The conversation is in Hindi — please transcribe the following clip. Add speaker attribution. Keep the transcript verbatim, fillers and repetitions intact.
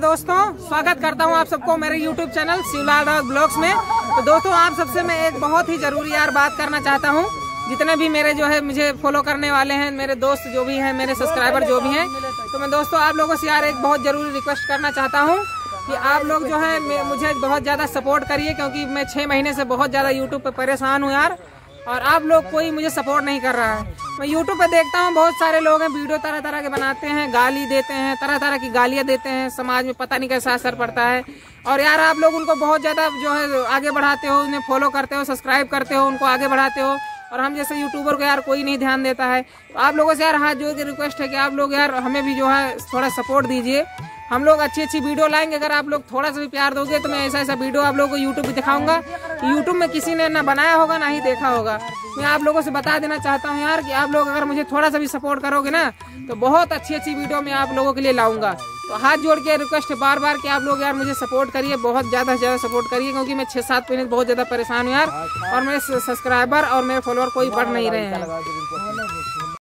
Speaker 1: दोस्तों, स्वागत करता हूं आप सबको मेरे YouTube channel Shivlal dog blogs में। तो दोस्तों, आप सबसे मैं एक बहुत ही जरूरी यार बात करना चाहता हूं। जितने भी मेरे जो है मुझे फॉलो करने वाले हैं, मेरे दोस्त जो भी हैं, मेरे सब्सक्राइबर जो भी हैं, तो मैं दोस्तों आप लोगों से यार एक बहुत जरूरी रिक्वेस्ट करना चाहता हूँ कि आप लोग जो है मुझे बहुत ज़्यादा सपोर्ट करिए, क्योंकि मैं छः महीने से बहुत ज़्यादा यूट्यूब पे परेशान हूँ यार, और आप लोग कोई मुझे सपोर्ट नहीं कर रहा है। मैं यूट्यूब पे देखता हूँ बहुत सारे लोग हैं, वीडियो तरह तरह के बनाते हैं, गाली देते हैं, तरह तरह की गालियाँ देते हैं, समाज में पता नहीं कैसा असर पड़ता है। और यार आप लोग उनको बहुत ज़्यादा जो है आगे बढ़ाते हो, उन्हें फॉलो करते हो, सब्सक्राइब करते हो, उनको आगे बढ़ाते हो, और हम जैसे यूट्यूबर को यार कोई नहीं ध्यान देता है। तो आप लोगों से यार हाथ जोड़ के रिक्वेस्ट है कि आप लोग यार हमें भी जो है थोड़ा सपोर्ट दीजिए। हम लोग अच्छी अच्छी वीडियो लाएंगे, अगर आप लोग थोड़ा सा भी प्यार दोगे तो मैं ऐसा ऐसा वीडियो आप लोगों को यूट्यूब पे दिखाऊंगा कि यूट्यूब में किसी ने ना बनाया होगा ना ही देखा होगा। मैं आप लोगों से बता देना चाहता हूँ यार कि आप लोग अगर मुझे थोड़ा सा भी सपोर्ट करोगे ना, तो बहुत अच्छी अच्छी वीडियो मैं आप लोगों के लिए लाऊंगा। तो हाथ जोड़ के रिक्वेस्ट है बार बार कि आप लोग यार मुझे सपोर्ट करिए, बहुत ज़्यादा से ज़्यादा सपोर्ट करिए, क्योंकि मैं छः सात महीने बहुत ज़्यादा परेशान हूँ यार, और मेरे सब्सक्राइबर और मेरे फॉलोअर कोई बढ़ नहीं रहे हैं।